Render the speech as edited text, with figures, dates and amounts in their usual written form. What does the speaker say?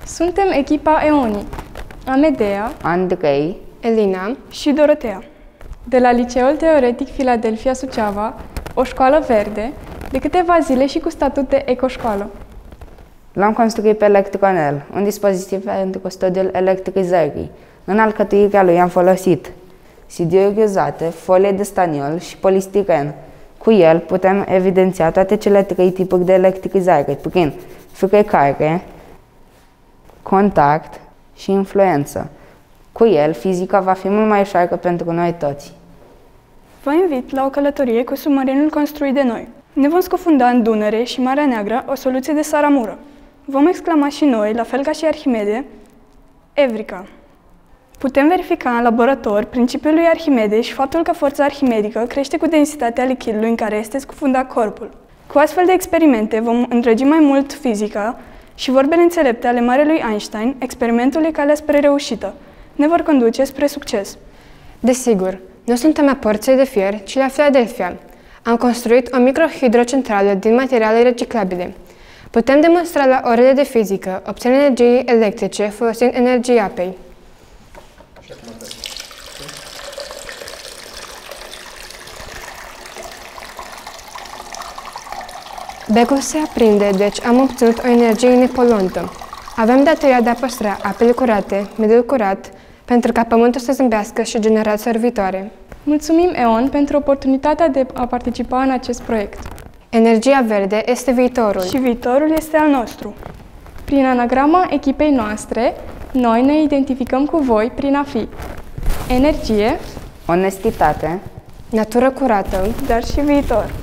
Suntem echipa EONI, Amedea, Andrei, Elina și Dorotea, de la Liceul Teoretic Philadelphia Suceava, o școală verde, de câteva zile și cu statut de ecoșcoală. L-am construit pe Electronel, un dispozitiv pentru studiul electrizării. În alcătuirea lui am folosit CD-uri uzate, folie de staniol și polistiren. Cu el putem evidenția toate cele trei tipuri de electrizare prin frecare, contact și influență. Cu el, fizica va fi mult mai ușoară pentru noi toți. Vă invit la o călătorie cu submarinul construit de noi. Ne vom scufunda în Dunăre și Marea Neagră, o soluție de saramură. Vom exclama și noi, la fel ca și Arhimede, Evrika! Putem verifica în laborator principiul lui Arhimede și faptul că forța arhimedică crește cu densitatea lichidului în care este scufundat corpul. Cu astfel de experimente vom îndrăgi mai mult fizica și vorbele înțelepte ale marelui Einstein, experimentul e calea spre reușită. Ne vor conduce spre succes. Desigur, nu suntem la Porțile de Fier, ci la Philadelphia. Am construit o microhidrocentrală din materiale reciclabile. Putem demonstra la orele de fizică obținerea energiei electrice folosind energia apei. Becul se aprinde, deci am obținut o energie nepoluantă. Avem datoria de a păstra apele curate, mediul curat, pentru ca pământul să zâmbească și generația viitoare. Mulțumim EON pentru oportunitatea de a participa în acest proiect. Energia verde este viitorul. Și viitorul este al nostru. Prin anagrama echipei noastre, noi ne identificăm cu voi prin a fi energie, Onestitate, natură curată, dar și viitor.